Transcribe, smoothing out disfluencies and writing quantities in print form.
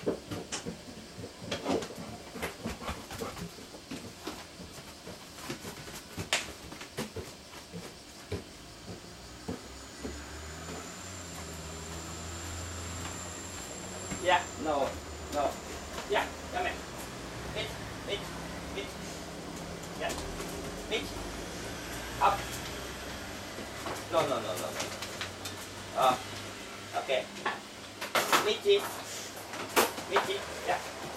Yeah, no, no. Yeah, come here. Meet. Yeah. Meet. Up. No. Okay. Meet. Yeah.